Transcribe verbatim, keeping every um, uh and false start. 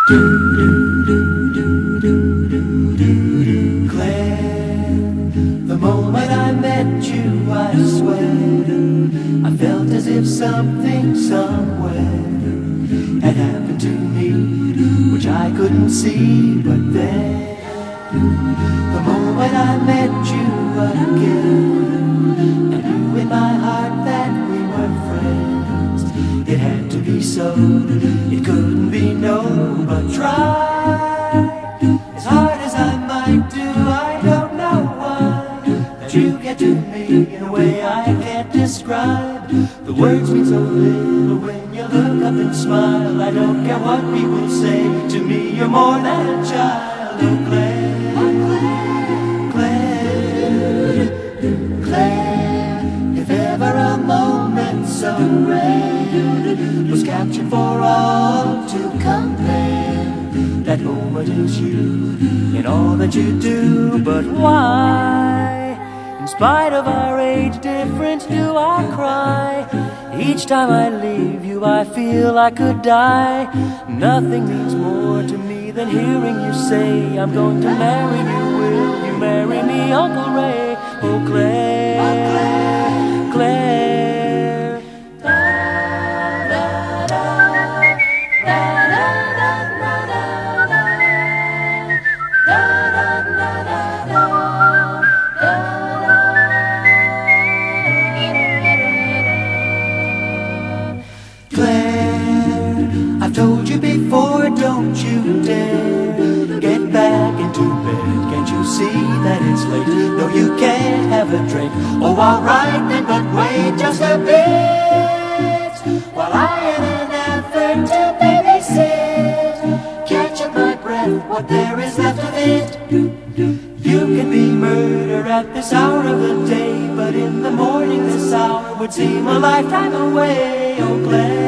Claire, the moment I met you, I swear, I felt as if something somewhere had happened to me, which I couldn't see. But then, the moment I met you again, I knew in my heart that we were friends. It had to be so, it couldn't be no, but try. As hard as I might do, I don't know why, that you get to me in a way I can't describe. The words mean so little when you look up and smile. I don't care what people say, to me you're more than a child. Oh Claire, oh Claire, Claire, Claire, if ever a moment so rare was captured for all to compare, that moment is you in all that you do. But why, in spite of our age difference, do I cry? Each time I leave you I feel I could die. Nothing means more to me than hearing you say, I'm going to marry you. Will you marry me, Uncle Ray? Oh Claire, oh, Claire, Claire. Told you before, don't you dare get back into bed. Can't you see that it's late? No, you can't have a drink. Oh, alright then, but wait just a bit, while I, in an effort to babysit, catch up my breath, what there is left of it. You can be murder at this hour of the day, but in the morning this hour would seem a lifetime away. Oh, Claire,